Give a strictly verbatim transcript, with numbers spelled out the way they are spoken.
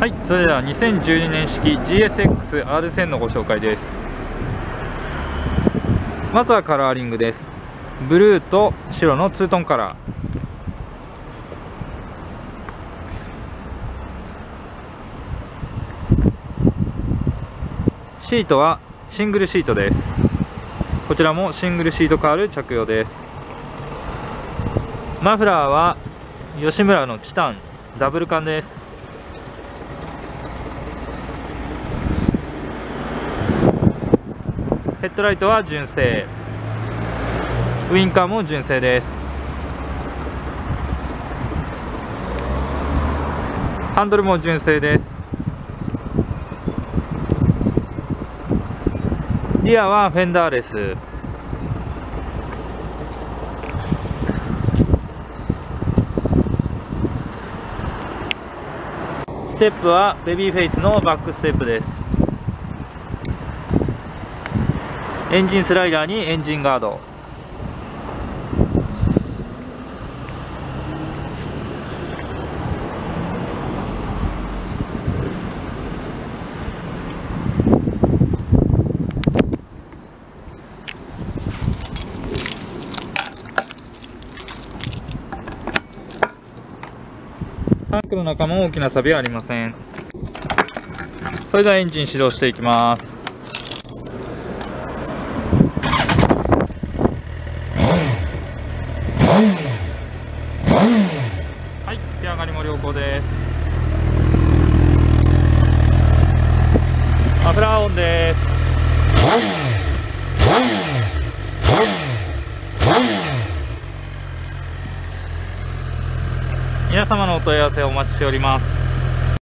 はい、それではにせんじゅうにねん式 ジーエスエックスアールせん のご紹介です。まずはカラーリングです。ブルーと白のツートンカラー。シートはシングルシートです。こちらもシングルシートカール着用です。マフラーは吉村のチタンダブル缶です。ヘッドライトは純正、ウインカーも純正です。ハンドルも純正です。リアはフェンダーレス、ステップはベビーフェイスのバックステップです。エンジンスライダーにエンジンガード、タンクの中も大きな錆はありません。それではエンジン始動していきます。はい、手上がりも良好です。マフラーオンです。皆様のお問い合わせをお待ちしております。